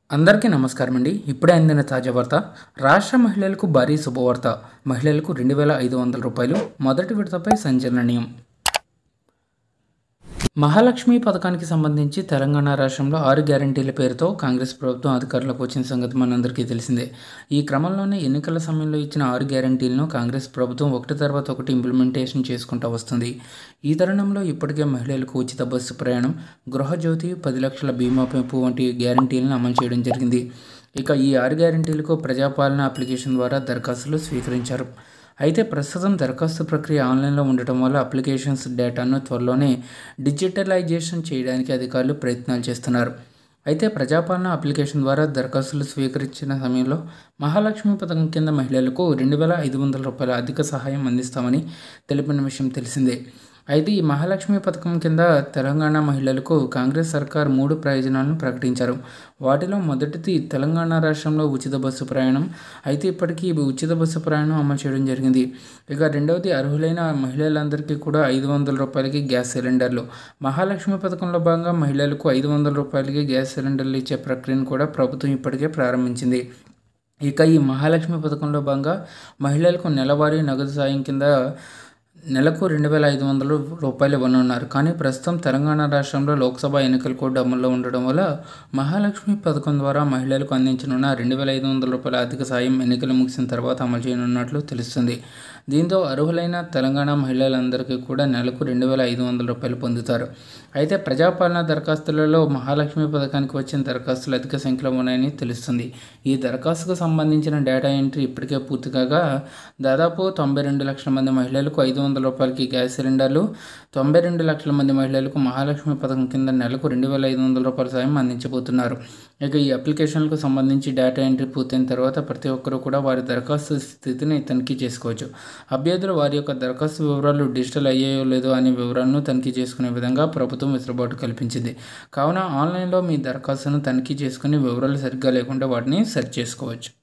అందరికీ నమస్కారం అండి. ఇప్పుడే అందిన తాజా వార్త. రాష్ట్ర మహిళలకు భారీ శుభవార్త. మహిళలకు 2,500 రూపాయలు మొదటి విడతపై సంచలన నిర్ణయం. మహాలక్ష్మి పథకానికి సంబంధించి తెలంగాణ రాష్ట్రంలో 6 గ్యారంటీల పేరుతో కాంగ్రెస్ ప్రభుత్వం అధికారంలోకి వచ్చిన సంగతి మనందరికీ తెలిసిందే. ఈ క్రమంలోనే ఎన్నికల సమయంలో ఇచ్చిన 6 గ్యారంటీలను కాంగ్రెస్ ప్రభుత్వం ఒకటి తర్వాత ఒకటి ఇంప్లిమెంటేషన్ చేసుకుంటూ వస్తుంది. ఈ తరుణంలో ఇప్పటికే మహిళలకు ఉచిత బస్సు ప్రయాణం, గృహజ్యోతి, 10 లక్షల బీమా పెంపు వంటి గ్యారంటీలను అమలు చేయడం జరిగింది. ఇక ఈ 6 గ్యారంటీలకు ప్రజాపాలన అప్లికేషన్ ద్వారా దరఖాస్తులు స్వీకరించారు. అయితే ప్రస్తుతం దరఖాస్తు ప్రక్రియ ఆన్లైన్లో ఉండటం వల్ల అప్లికేషన్స్ డేటాను త్వరలోనే డిజిటలైజేషన్ చేయడానికి అధికారులు ప్రయత్నాలు చేస్తున్నారు. అయితే ప్రజాపాలన అప్లికేషన్ ద్వారా దరఖాస్తులు స్వీకరించిన సమయంలో మహాలక్ష్మి పథకం కింద మహిళలకు 2,500 రూపాయల ఆర్థిక సహాయం అందిస్తామని తెలిపిన విషయం తెలిసిందే. అయితే ఈ మహాలక్ష్మి పథకం కింద తెలంగాణ మహిళలకు కాంగ్రెస్ సర్కార్ 3 ప్రయోజనాలను ప్రకటించారు. వాటిలో మొదటిది తెలంగాణ రాష్ట్రంలో ఉచిత బస్సు ప్రయాణం. అయితే ఇప్పటికీ ఈ ఉచిత బస్సు ప్రయాణం అమలు చేయడం జరిగింది. ఇక రెండవది అర్హులైన మహిళలందరికీ కూడా 500 రూపాయలకి గ్యాస్ సిలిండర్లు. మహాలక్ష్మి పథకంలో భాగంగా మహిళలకు 500 రూపాయలకి గ్యాస్ సిలిండర్లు ఇచ్చే ప్రక్రియను కూడా ప్రభుత్వం ఇప్పటికే ప్రారంభించింది. ఇక ఈ మహాలక్ష్మి పథకంలో భాగంగా మహిళలకు నెలవారీ నగదు సాయం కింద నెలకు 2,500 రూపాయలు ఇవ్వనున్నారు. కానీ ప్రస్తుతం తెలంగాణ రాష్ట్రంలో లోక్సభ ఎన్నికల కోడ్ అమల్లో ఉండడం వల్ల మహాలక్ష్మి పథకం ద్వారా మహిళలకు అందించనున్న 2,500 రూపాయల ఆర్థిక సాయం ఎన్నికలు ముగిసిన తర్వాత అమలు చేయనున్నట్లు తెలుస్తుంది. దీంతో అర్హులైన తెలంగాణ మహిళలందరికీ కూడా నెలకు 2,500 రూపాయలు పొందుతారు. అయితే ప్రజాపాలన దరఖాస్తులలో మహాలక్ష్మి పథకానికి వచ్చిన దరఖాస్తులు అధిక సంఖ్యలో ఉన్నాయని తెలుస్తుంది. ఈ దరఖాస్తుకు సంబంధించిన డేటా ఎంట్రీ ఇప్పటికే పూర్తి కాగా దాదాపు 92 లక్షల మంది మహిళలకు 500 రూపాయలకి గ్యాస్ సిలిండర్లు, 92 లక్షల మంది మహిళలకు మహాలక్ష్మి పథకం కింద నెలకు 2,500 రూపాయల సాయం అందించబోతున్నారు. ఇక ఈ అప్లికేషన్లకు సంబంధించి డేటా ఎంట్రీ పూర్తయిన తర్వాత ప్రతి ఒక్కరూ కూడా వారి దరఖాస్తు స్థితిని తనిఖీ చేసుకోవచ్చు. అభ్యర్థులు వారి యొక్క దరఖాస్తు వివరాలు డిజిటల్ అయ్యాయో లేదో అనే వివరాలను తనిఖీ చేసుకునే విధంగా ప్రభుత్వం వెసులుబాటు కల్పించింది. కావున ఆన్లైన్లో మీ దరఖాస్తును తనిఖీ చేసుకుని వివరాలు సరిగ్గా లేకుండా వాటిని సరి చేసుకోవచ్చు.